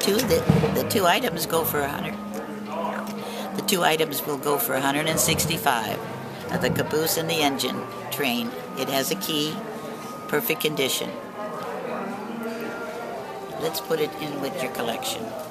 the two items go for 100. The two items will go for 165. The caboose and the engine train. It has a key, perfect condition. Let's put it in with your collection.